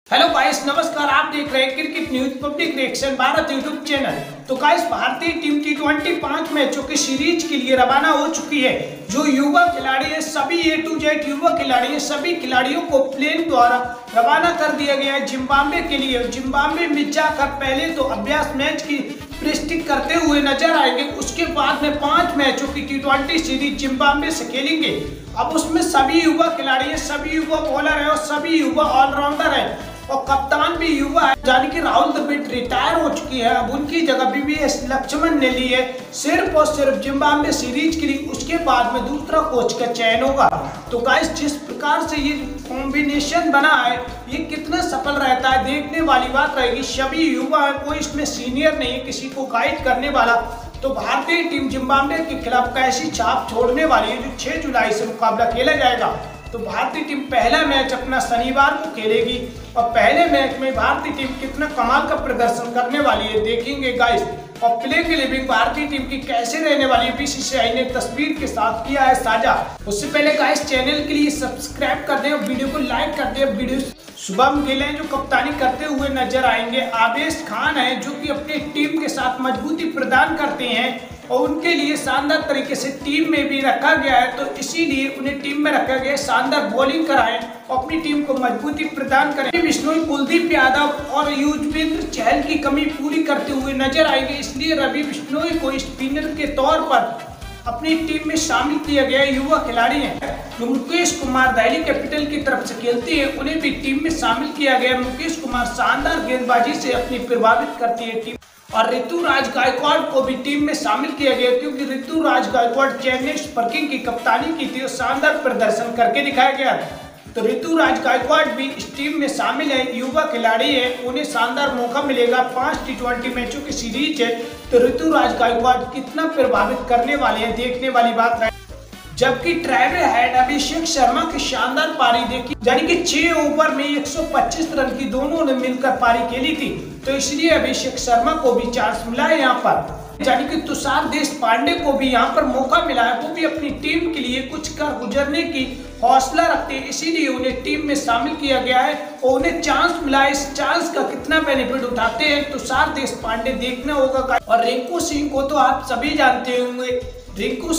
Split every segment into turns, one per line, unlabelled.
Hello guys, नमस्कार। आप देख रहे हैं cricket news public reaction Bharat YouTube channel. तो गाइस, भारतीय टीम T20 5 मैचों की सीरीज के लिए रवाना हो चुकी है। जो युवा खिलाड़ी है, सभी A to Z युवा खिलाड़ी है, सभी खिलाड़ियों को प्लेन द्वारा रवाना कर दिया गया है जिम्बाब्वे के लिए। जिम्बाब्वे में जाकर पहले तो अभ्यास मैच की प्रैक्टिस करते हुए नजर आएंगे। उसके बाद में 5 मैचों की T20 सीरीज जिम्बाब्वे से खेलेंगे। अब उसमें सभी युवा खिलाड़ी है, सभी युवा बॉलर है और सभी युवा ऑलराउंडर है और कप्तान भी युवा है, यानी कि राहुल द्रविड़ रिटायर हो चुकी है। अब उनकी जगह VVS लक्ष्मण ने ली है सिर्फ और सिर्फ जिम्बाब्वे सीरीज के लिए। उसके बाद में दूसरा कोच का चयन होगा। तो गाइस, जिस प्रकार से ये कॉम्बिनेशन बना है, ये कितना सफल रहता है देखने वाली बात रहेगी। सभी युवा है, कोई इसमें सीनियर नहीं है किसी को गाइड करने वाला। तो भारतीय टीम जिम्बाब्वे के खिलाफ कैसी छाप छोड़ने वाली है, जो 6 जुलाई से मुकाबला खेला जाएगा। तो भारतीय टीम पहला मैच अपना शनिवार को खेलेगी और पहले मैच में भारतीय टीम कितना कमाल का प्रदर्शन करने वाली है देखेंगे गाइस। और प्ले की लिविंग भारतीय टीम की कैसे रहने वाली है, BCCI ने तस्वीर के साथ किया है साझा। उससे पहले गाइस, चैनल के लिए सब्सक्राइब कर दें और वीडियो को लाइक कर दें। वीडियो शुभम गिल हैं जो कप्तानी करते हुए नजर आएंगे। आवेश खान है जो कि अपनी टीम के साथ मजबूती प्रदान करते हैं और उनके लिए शानदार तरीके से टीम में भी रखा गया है। तो इसीलिए उन्हें टीम में रखा गया है। शानदार बॉलिंग कराएं और अपनी टीम को मजबूती प्रदान करें। बिश्नोई, कुलदीप यादव और युजवेंद्र चहल की कमी पूरी करते हुए नजर आएंगे। इसलिए रवि बिश्नोई को स्पिनर के तौर पर अपनी टीम में शामिल किया गया। युवा खिलाड़ी हैं मुकेश कुमार, दिल्ली कैपिटल की तरफ से खेलते हैं, उन्हें भी टीम में शामिल किया गया। मुकेश कुमार शानदार गेंदबाजी से अपनी प्रभावित करती है टीम। और ऋतुराज गायकवाड़ को भी टीम में शामिल किया गया क्योंकि ऋतुराज गायकवाड़ चेन्नई सुपर किंग की कप्तानी की थी और शानदार प्रदर्शन करके दिखाया गया। तो ऋतुराज गायकवाड़ भी इस टीम में शामिल है। युवा खिलाड़ी है, उन्हें शानदार मौका मिलेगा। 5 T20 मैचों की सीरीज है, तो ऋतुराज गायकवाड़ कितना प्रभावित करने वाले हैं देखने वाली बात है। जबकि ट्रेविस हेड अभिषेक शर्मा की शानदार पारी देखी, यानी कि 6 ओवर में 125 रन की दोनों ने मिलकर पारी खेली थी। तो इसलिए अभिषेक शर्मा को भी चांस मिला है यहाँ पर, यानी कि तुषार देशपांडे को भी यहाँ पर मौका मिला है। वो भी अपनी टीम के लिए कुछ कर गुजरने की हौसला रखते हैं, इसीलिए उन्हें टीम में शामिल किया गया है और उन्हें चांस मिला है। इस चांस का कितना बेनिफिट उठाते हैं तुषार देशपांडे देखना होगा। और रिंकू सिंह को तो आप सभी जानते होंगे, रिंकू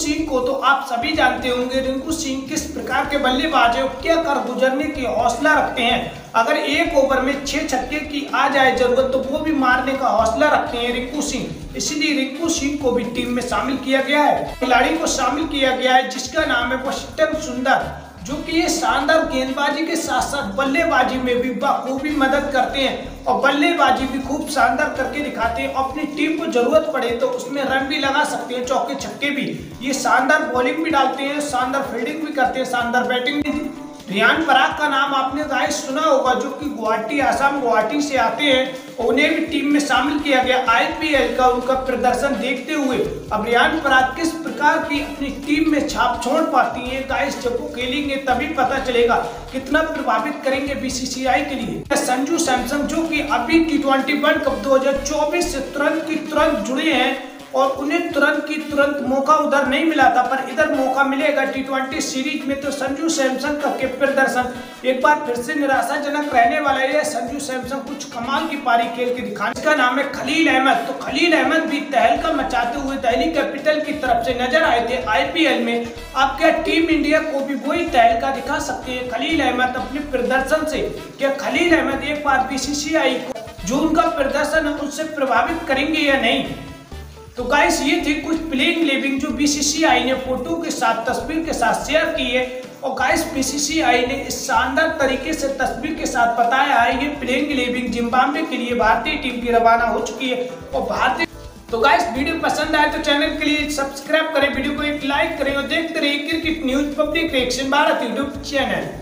सिंह किस प्रकार के बल्लेबाज है, क्या कर गुजरने की हौसला रखते हैं। अगर एक ओवर में 6 छक्के की आ जाए जरूरत, तो वो भी मारने का हौसला रखते हैं रिंकू सिंह। इसीलिए रिंकू सिंह को भी टीम में शामिल किया गया है। खिलाड़ी को शामिल किया गया है जिसका नाम है वॉशिंगटन सुंदर, जो कि ये शानदार गेंदबाजी के साथ साथ बल्लेबाजी में भी बखूबी मदद करते हैं और बल्लेबाजी भी खूब शानदार करके दिखाते हैं। अपनी टीम को जरूरत पड़े तो उसमें रन भी लगा सकते हैं, चौके छक्के भी। ये शानदार बॉलिंग भी डालते हैं, शानदार फील्डिंग भी करते हैं, शानदार बैटिंग भी। रियान पराग का नाम आपने गाइस सुना होगा, जो कि गुवाहाटी, आसाम गुवाहाटी से आते हैं। उन्हें भी टीम में शामिल किया गया IPL का उनका प्रदर्शन देखते हुए। अब रियान पराग किस प्रकार की अपनी टीम में छाप छोड़ पाती है गाइस, जब वो खेलेंगे तभी पता चलेगा कितना प्रभावित करेंगे BCCI के लिए। संजू सैमसन जो कि अभी T20 वर्ल्ड कप 2024 से तुरंत जुड़े हैं और उन्हें तुरंत मौका उधर नहीं मिला था, पर इधर मौका मिलेगा T20 सीरीज में। तो संजू सैमसन का प्रदर्शन एक बार फिर से निराशाजनक रहने वाला है। संजू सैमसन कुछ कमाल की पारी खेल के दिखाने। इसका नाम है खलील अहमद। तो खलील अहमद भी तहलका मचाते हुए दिल्ली कैपिटल की तरफ से नजर आए थे IPL में। अब क्या टीम इंडिया को भी वही तहलका दिखा सकते हैं खलील अहमद अपने प्रदर्शन से? क्या खलील अहमद एक बार BCCI को जो उनका प्रदर्शन है उससे प्रभावित करेंगे या नहीं? तो गाइस, ये थी कुछ प्लेइंग इलेवन जो BCCI ने फोटो के साथ, तस्वीर के साथ शेयर की है। और गाइस, BCCI ने इस शानदार तरीके से तस्वीर के साथ बताया है ये प्लेइंग इलेवन जिम्बाब्वे के लिए भारतीय टीम की रवाना हो चुकी है और भारतीय। तो गाइस, वीडियो पसंद आए तो चैनल के लिए सब्सक्राइब करें, वीडियो को एक लाइक करें और देखते रहिए cricket news public reaction Bharat YouTube channel.